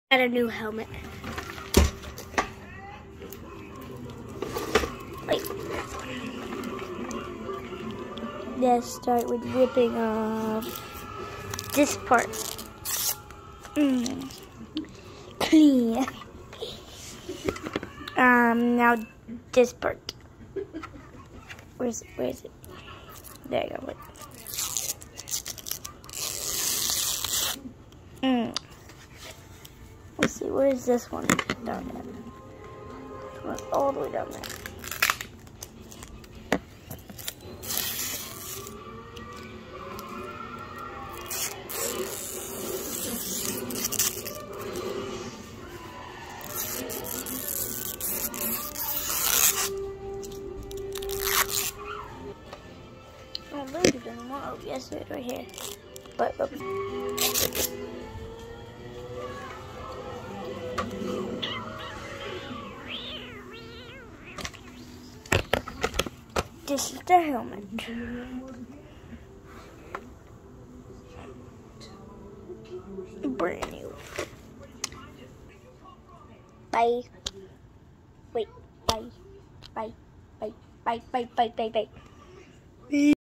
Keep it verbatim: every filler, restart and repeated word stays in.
Got a new helmet. Wait. Let's start with ripping off this part. Mm. Clean. Um, now this part. Where's it? Where is it? There you go. Wait. Mm. Let's see, where is this one down there? This one's all the way down there. Oh, there's one more. Oh, yes, it's right here. But, but. This is the helmet. Brand new. Bye. Wait. Bye. Bye. Bye. Bye. Bye. Bye. Bye. Bye.